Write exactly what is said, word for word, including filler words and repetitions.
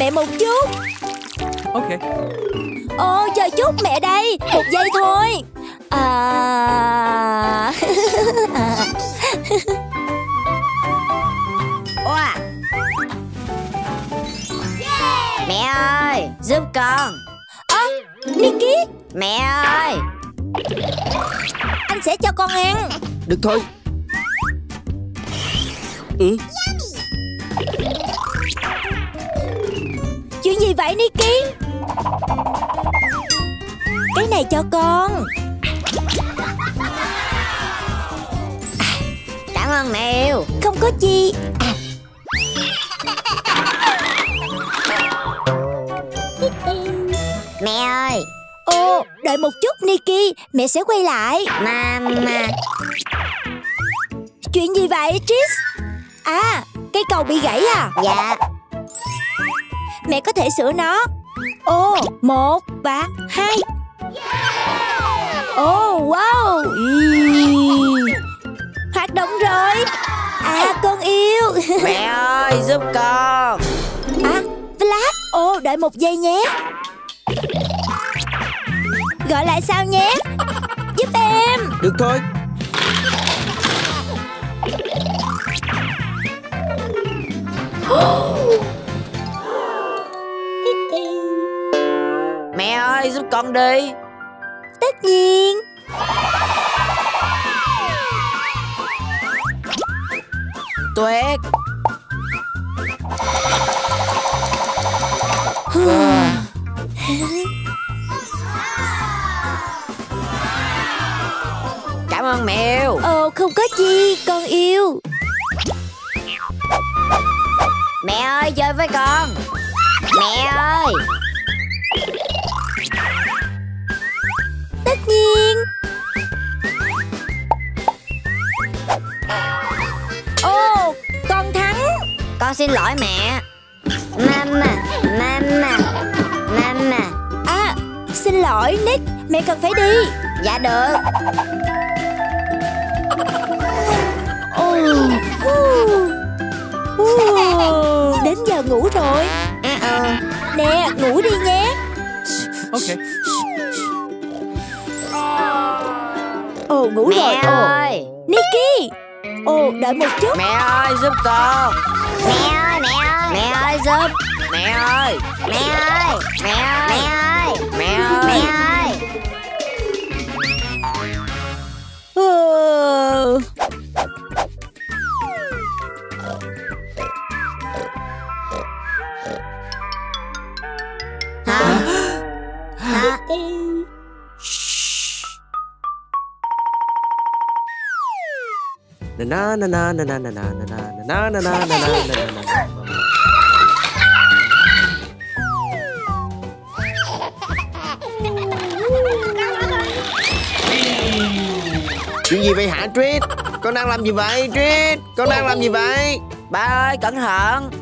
mẹ một chút. Ok. Ồ, chờ chút, mẹ đây. Một giây thôi. À... Oa. Mẹ ơi, giúp con. À, Nicky. Mẹ ơi, anh sẽ cho con ăn. Được thôi. Ừ. Chuyện gì vậy Nicky? Cái này cho con. cảm ơn mẹ yêu. Không có gì. À. Mẹ ơi. Ồ, đợi một chút Nicky, mẹ sẽ quay lại. Mama. Chuyện gì vậy Trish? À, cây cầu bị gãy à? Dạ. Mẹ có thể sửa nó. Ồ, một và hai. Ồ, wow. Ý. Hoạt động rồi. À, con yêu. Mẹ ơi, giúp con. À, Flash. Ồ, đợi một giây nhé. Gọi lại sau nhé. Giúp em. Được thôi. Mẹ ơi, giúp con đi. Tất nhiên. Tuyết. Cảm ơn mẹ yêu. Ồ, không có gì, con yêu. Mẹ ơi, chơi với con. Mẹ ơi. Tất nhiên. Ồ, con thắng. Con xin lỗi mẹ. Mama, mama, mama. À, xin lỗi Nick, mẹ cần phải đi. Dạ được. Ồ, hu, hu. Đến giờ ngủ rồi. À, ừ. Nè, ngủ đi nhé. Ok. Ồ, ngủ Mẹ rồi. Ồ, ơi. Nicky. Ồ, đợi một chút. Mẹ ơi, giúp con. Mẹ ơi, mẹ ơi. Mẹ ơi, giúp. Mẹ ơi. Mẹ ơi. Mẹ ơi. Mẹ ơi. Mẹ ơi. Mẹ ơi. Ờ. Hả? Hả? Na na na na na na na na na na na na na na na. Chuyện gì vậy hả Trish? Con đang làm gì vậy Trish? Con đang làm gì vậy? Ba ơi, cẩn thận.